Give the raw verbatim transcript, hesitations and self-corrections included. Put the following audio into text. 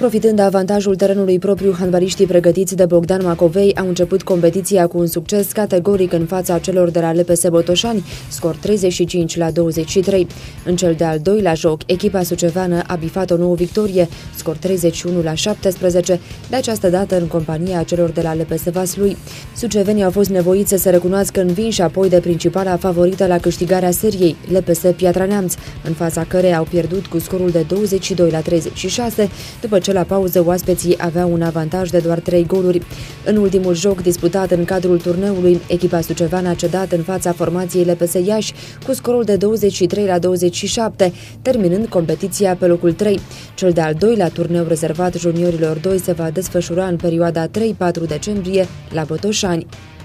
Profitând de avantajul terenului propriu, handbaliștii pregătiți de Bogdan Macovei au început competiția cu un succes categoric în fața celor de la L P S Botoșani, scor treizeci și cinci la douăzeci și trei. În cel de-al doilea joc, echipa suceveană a bifat o nouă victorie, scor treizeci și unu la șaptesprezece, de această dată în compania celor de la L P S Vaslui. Sucevenii au fost nevoiți să se recunoască învinși apoi de principala favorită la câștigarea seriei, L P S Piatra Neamț, în fața căreia au pierdut cu scorul de douăzeci și doi la treizeci și șase, după ce la pauză oaspeții aveau un avantaj de doar trei goluri. În ultimul joc disputat în cadrul turneului, echipa suceveană a cedat în fața formației L P S Iași cu scorul de douăzeci și trei la douăzeci și șapte, terminând competiția pe locul trei. Cel de-al doilea turneu rezervat juniorilor doi se va desfășura în perioada trei patru decembrie la Botoșani.